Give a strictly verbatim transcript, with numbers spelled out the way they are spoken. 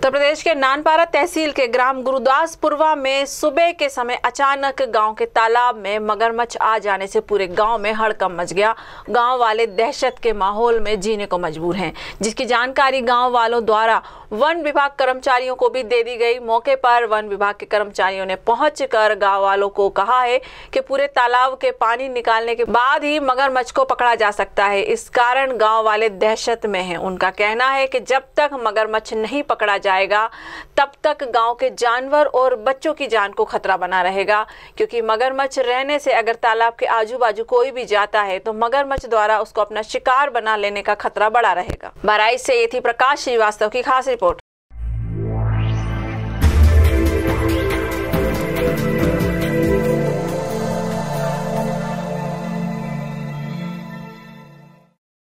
उत्तर प्रदेश के नानपारा तहसील के ग्राम गुरुदासपुरवा में सुबह के समय अचानक गांव के तालाब में मगरमच्छ आ जाने से पूरे गांव में हड़कंप मच गया। गांव वाले दहशत के माहौल में जीने को मजबूर हैं, जिसकी जानकारी गांव वालों द्वारा वन विभाग कर्मचारियों को भी दे दी गई। मौके पर वन विभाग के कर्मचारियों ने पहुंचकर गांव वालों को कहा है कि पूरे तालाब के पानी निकालने के बाद ही मगरमच्छ को पकड़ा जा सकता है। इस कारण गांव वाले दहशत में हैं। उनका कहना है कि जब तक मगरमच्छ नहीं पकड़ा जाएगा तब तक गांव के जानवर और बच्चों की जान को खतरा बना रहेगा, क्योंकि मगरमच्छ रहने से अगर तालाब के आजू बाजू कोई भी जाता है तो मगरमच्छ द्वारा उसको अपना शिकार बना लेने का खतरा बड़ा रहेगा। बहराइच से ये थी प्रकाश श्रीवास्तव की खास रिपोर्ट।